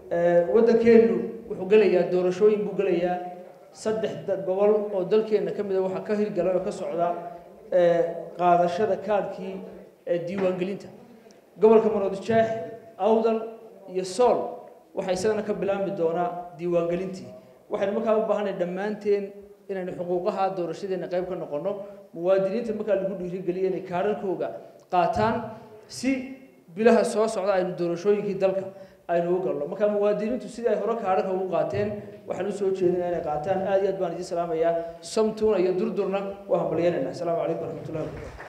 waddankeenu wuxuu galayaa doorashooyin buu galayaa saddex gobol oo dalkeena ka mid ah waxa ka hirgalay oo ka socda qaadashada kaadkii diiwaangelinta gobolka Maroodijeex Awdal iyo Sool waxay isagana ka bilaabmi doonaa diiwaangelintii waxaan markaa u baahanay dhammaanteen inaynu xuquuqaha doorashadeena qayb ka noqono muwaadiniinta markaa lagu dhiirigeliyo inay kaararkooda qaataan si bilaha soo socda aynu doorashooyinkii dalka aynu u galno markaa muwaadiniintu sidii ay hore kaararka ugu qaateen waxaan u soo jeedinaa inay qaataan aad iyo aad baan idin salaamayaa samtuuna iyo durdurna waa hambalyeynayna assalaamu calaykum waraxmatullahi